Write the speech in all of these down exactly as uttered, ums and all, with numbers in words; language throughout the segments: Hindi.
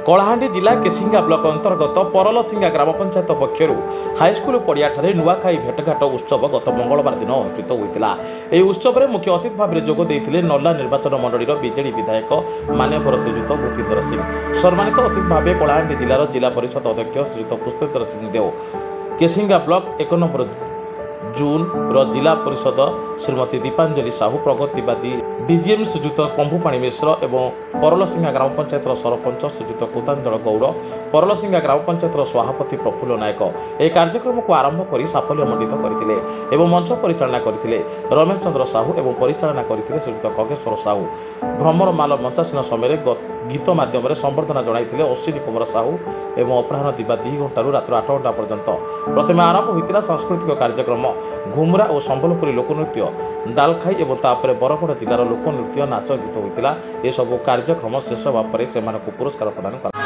कलाहांडी जिला केसिंगा ब्लॉक अंतर्गत परलसिंगा ग्राम पंचायत पक्षर हाईस्कल पड़ियाठारे नुआखाई भेटघाट उत्सव गत मंगलवार दिन अनुष्ठित होता। यह उत्सव में मुख्य अतिथि भाव में जोगदे नल्ला निर्वाचन मंडल बीजेडी विधायक मान्यवर श्रीजुत भूपिंदर सिंह, सम्मानित अतिथि भाव कलाहांडी जिलार जिला परिषद अध्यक्ष श्रीजुत पुष्पेंद्र सिंह देव, केसिंगा ब्लॉक एक नंबर जून रो जिला परिषद श्रीमती दीपांजलि साहू, प्रगतिवादी डीजीएम श्रीजुत कंभुपाणी मिश्र एवं परलसिंगा ग्राम पंचायत सरपंच श्रीजुत कुतांजल गौड़, परलसिंगा ग्राम पंचायत सभापति प्रफुल्ल नायक यह कार्यक्रम को आरंभ कर साफल्यमंडित करते एवं मंच परिचालना करते रमेश चंद्र साहू एवं परिचालना करते श्रीजुत खगेश्वर साहू। भ्रमर माल मंचासीन समय गीत माध्यम संबर्धना जणाई अश्विनी कुमार साहू एवं अपराह दिवा दुई घंटू रात आठ घंटा पर्यंत प्रथम आरंभ होता सांस्कृतिक कार्यक्रम घुमरा और संबलपुरी लोकनृत्य डालखाई और तापर बरगड़ जिलार लोकनृत्य नाच गीत होता। यह सब कार्यक्रम शेष होगा पर से पुरस्कार प्रदान कर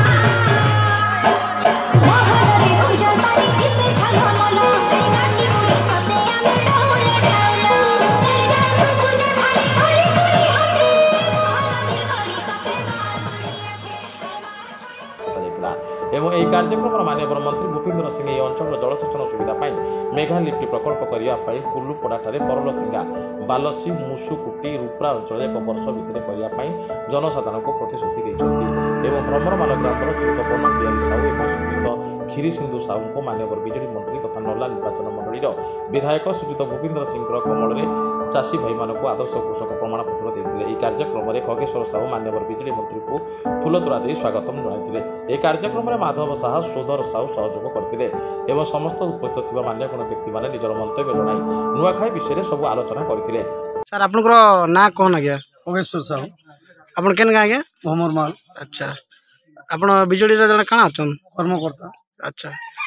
एवं यह कार्यक्रम माननीय मंत्री भूपिंदर सिंह यह अंचल जलसेचन सुविधा मेघा लिफ्ट प्रकल्प करने कुल्लुपड़ाठारे परलसिंगा बालसी मुसुकुटी रूपरा अंचल एक वर्ष भितर करने जनसाधारण को प्रतिश्रुति देते एवं भ्रमरमाल ग्राम श्रीजुत बन बिहारी साहू और श्रीजुत क्षीरी सिंधु साहू को माननीय बीजेडी मंत्री तथा नल्ला निर्वाचन मंडल विधायक श्रीजुत भूपिंदर सिंह कमल में चाषी भाई मानक आदर्श कृषक प्रमाण पत्र देते। यह कार्यक्रम में खगेश्वर साहू माननीय बीजेडी मंत्री को फूलतोड़ा दे स्वागत जनाते। यह कार्यक्रम में माधव साहा सोदर साहू सहयोग करते एवं समस्त उपस्थित मान्यगण्य व्यक्ति मैंने निजर मंतव्य जनाई नुआखाई विषय सब आलोचना करते। सर आपनकर ना कौन आज्ञा? खगेश्वर साहू। आपन केन आज्ञा? भ्रमर माल। अच्छा, आपन बीजेडी रे जण काना अछन? कर्मकर्ता। अच्छा,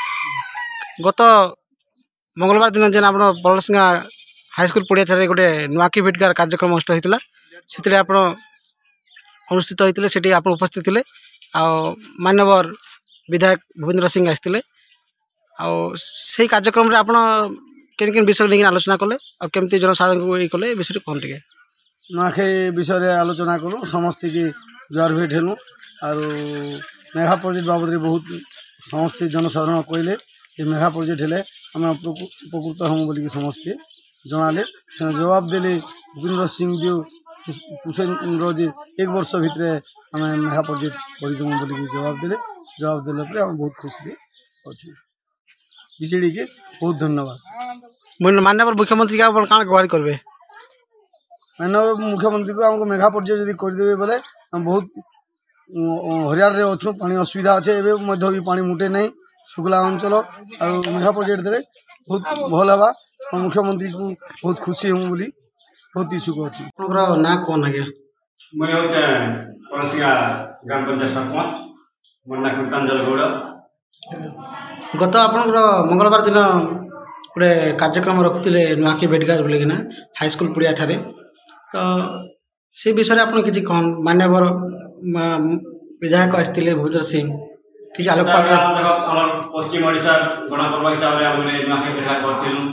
गत मंगलवार दिन जेन आपन परलसिंगा हाईस्कल पड़िया ठारे गोटे नुआकी भेटकार कार्यक्रम अनुष्ठित होता से आप अनुष्ठित होते से आप उपस्थित थे आ मान्यवर विधायक भूपेंद्र सिंह आसते से कार्यक्रम रे आपण केन केन विषय लेकिन आलोचना कले और केमती जनसाधारण को ये कले विषय कौन टे नुआखाई विषय आलोचना करूँ समस्त की जुआर भेट हेलु और मेघा प्रोजेक्ट बाबद बहुत समस्त जनसाधारण कहले ये मेघा प्रोजेक्ट हेले आम उपकृत हम बोलिक समस्ते जनाले से जवाब देले भूपेंद्र सिंह देव पुष्पेंद्र जी एक वर्ष भितर आम मेघा प्रोजेक्ट करदेमु बोलिक जवाब देले जवाब देला आम बहुत खुशी अच्छे बीजेडी के बहुत धन्यवाद। मान्यवर मुख्यमंत्री क्या कौन गुहारी करबे? माननीय मुख्यमंत्री को हमको मेघा प्रोजेक्ट यदि करदेवे बोले हम बहुत हरियाणा रे अच्छु पानी असुविधा अच्छे एवं भी पानी मुटे नहीं शुक्ला अंचल और मेघा प्रोजेक्ट दे बहुत भल हवा मुख्यमंत्री को बहुत खुशी हूँ बोली बहुत इच्छुक अच्छी। ना कौन आज्ञा? मैं होते परलसिंगा ग्राम पंचायत सरपंच मोर ना कुतांजल गौड़। गत आप मंगलवार दिन गोटे कार्यक्रम रखुले नुआकी भेटघाट बोलिकिना हाईस्कल पड़िया ठारे तो से विषय आप किसी कौन मान्यवर विधायक आसते भूपेंद्र सिंह किसी आलोकपात आम पश्चिम ओडिशा गणपर्व हिसाब से आम नुआखाई भेटघाट करूँ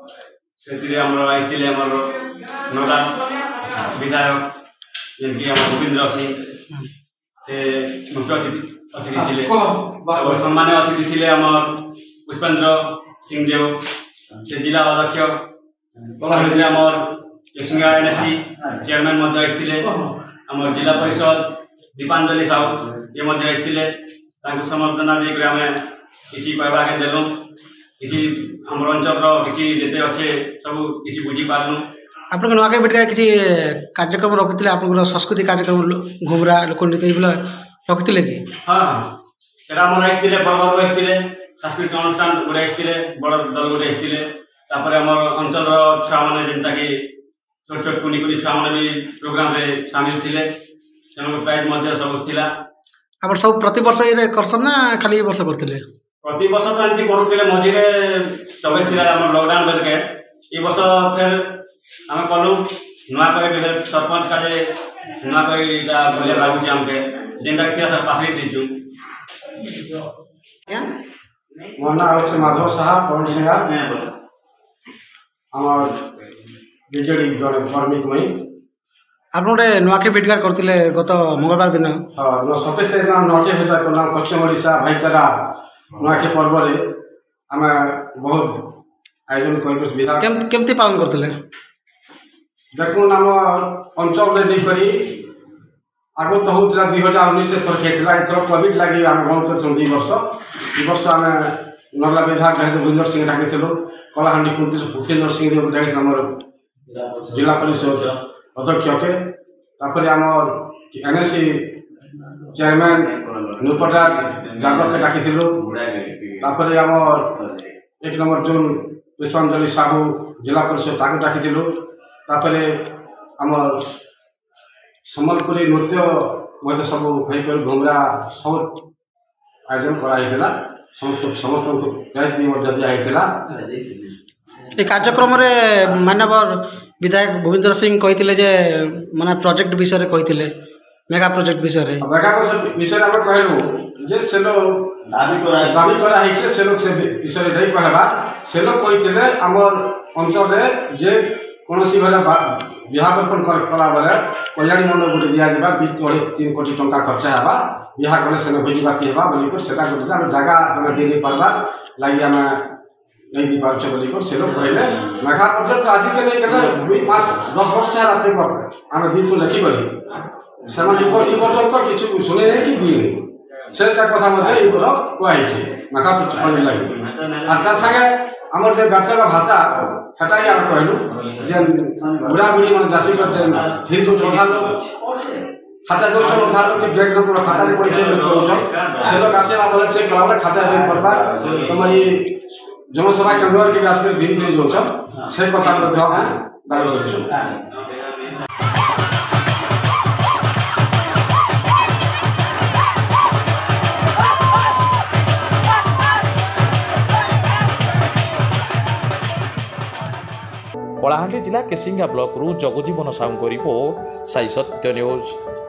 से नल्ला विधायक जमीक भूपेंद्र सिंह से मुख्य अतिथि अतिथि थे और सम्मान्य अतिथि थे आम पुष्पेंद्र सिंह देव से जिला अध्यक्ष आम केसिंगा एनएससी चेयरमैन आते आम जिला परिषद दीपांजलि साहू ये आते समर्थना देकर आम किसी कहवा के देलु किसी आम अंचल किसी जेते अच्छे सब किसी बुझी पार्लु। आप नुआखाई भेटघाट किसी कार्यक्रम रखुले आप संस्कृति कार्यक्रम घुमरा लोकनृत्य रखुले कि? हाँ सेटा आम आसते बरगढ़ आसते सांस्कृतिक अनुष्ठान गोटे आसते बड़ दल गोटे आसते आम अंचल छुआ मैंने जेनटा कि छोट छोट कुनी कुनी छुआ मैंने भी प्रोग्राम रे सामिल थे प्राइज सब थिला। आप सब प्रति वर्ष ये करसन ना खाली ये वर्ष करते? प्रति वर्ष तो एमती करूँ मझे चबे थी लकडाउन बेल के ये वर्ष फिर आम कलु नुआ कर सरपंच का नुआ कर बढ़िया लगुच आमके जेनटा सर पाखरी दीचु। मोर ना हूँ माधव साहा परलसिंगा आम बीजेडी जड़े कर्मी मुई ଆପଣ ଗୋଟେ ନୂଆଖାଇ ଭେଟ ଘାଟ କରିଥିଲେ ଗତ ମଙ୍ଗଳବାର ଦିନ। ହଁ ସତେଇଶ ତାରିଖ ଦିନ ନୂଆଖାଇ ଭେଟ ଘାଟ କଲା ପଶ୍ଚିମ ଓଡ଼ିଶା ଭାଇଚାରା ନୂଆଖାଇ ପର୍ବରେ ଆମେ ବହୁତ ଆୟୋଜନ କରିଛୁ। ସୁବିଧା କେମିତି ପାଳନ କରିଥିଲେ? ଦେଖୁନ୍ ଆମ ଅଞ୍ଚଳରେ ନେଇକରି ଆଗରୁ ତ ହେଉଥିଲା ଦୁଇ ହଜାର ଉଣେଇଶ ସରକାର ହେଇଥିଲା, ଏଥର କୋଭିଡ଼ ଲାଗି ଆମେ ବନ୍ଦ କରିଥିଲୁ ଦୁଇ ବର୍ଷ। ଦୁଇ ବର୍ଷ ଆମେ ନର୍ଲା ବିଧାୟକ ଡାକିଥିଲୁ ଭୁଇନ୍ଦର ସିଂ ଡାକିଥିଲୁ, କଳାହାଣ୍ଡି ପୁଫିନ୍ଦର ସିଂ ଡାକିଥିଲୁ ଆମର ଜିଲ୍ଲା ପରିଷଦ ଅଧ୍ୟକ୍ଷକେ। ତାପରେ ଆମର N A C chairman Nupata ଯାଦବକେ ଡାକିଥିଲୁ। ତାପରେ ଆମର ଏକ ନମ୍ବର ଜୁନ୍ ପୁଷ୍ପାଞ୍ଜଳି ସାହୁ ଜିଲ୍ଲା ପରିଷଦ ତାକୁ ଡାକିଥିଲୁ। ତାପରେ ଆମର ସମ୍ବଲପୁରୀ ନୃତ୍ୟ ମଧ୍ୟ ସବୁ ହେଇକରି ଘୁମରା ସବୁ ଆୟୋଜନ କରାଯାଇଥିଲା। ସମସ୍ତ ସମସ୍ତଙ୍କୁ ପ୍ରାଇଜ୍ ବି ମଧ୍ୟ ଦିଆହେଇଥିଲା। এই କାର୍ଯ୍ୟକ୍ରମରେ ମାନ୍ୟବର ବିଧାୟକ ଭୂପେନ୍ଦ୍ର ସିଂ କହିଥିଲେ ଯେ ମାନେ ପ୍ରୋଜେକ୍ଟ ବିଷୟରେ କହିଥିଲେ, ମେଗା ପ୍ରୋଜେକ୍ଟ ବିଷୟରେ। ମେଗା ପ୍ରୋଜେକ୍ଟ ବିଷୟରେ ଆମେ କହିଲୁ ଯେ ସେ ଲୋକ ଦାବି କରାହେଇଛି, ସେ ଲୋକ ସେ ବିଷୟରେ ନେଇ କହିବା। ସେ ଲୋକ କହିଥିଲେ ଆମର ଅଞ୍ଚଳରେ ଯେ କୌଣସି ଘରେ ବିହା ବପନ କଲା ବେଲେ କଲ୍ୟାଣୀ ମଣ୍ଡପ ଗୋଟେ ଦିଆଯିବା, ଦୁଇ ଅଢ଼େଇ ତିନି କୋଟି ଟଙ୍କା ଖର୍ଚ୍ଚ ହେବା, ବିହା କଲେ ସେନେ ଭୋଜିଭାତି ହେବା ବୋଲିକରି ସେଟା ଗୋଟେ ଆମେ ଜାଗା ଆମେ ଦେଇ ନେଇ ପାର୍ବା ଲାଗି ଆମେ नहीं दी पार्छ बोलिकर से लोग कहले मेघा प्रोजेक्ट आजिकल गले दुई पाँच दस वर्ष है रात्रि पर आम दी लिखी करी से पर्यटन किसी शुणी नहीं कि दिए से कथा मध्य कहुई मेघा प्रोजेक्ट लगे और तार सागे आम जो व्यवसाय भाषा सेटा भी आम कहलु जे बुढ़ा बुढ़ी मैंने जासी कर फिर जो अधा लोग खाता जो अधा लोग के बैग न खाता पड़ी से लोग आसला बोले चेक करा खाता करवा तुम ये जनसभा केन्द्र के आस घिरी घिरी जाऊँ से कथा दावी कर। कलाहांडी जिला केसिंगा ब्लॉक रु जगजीवन साहू रिपोर्ट साई सत्य न्यूज।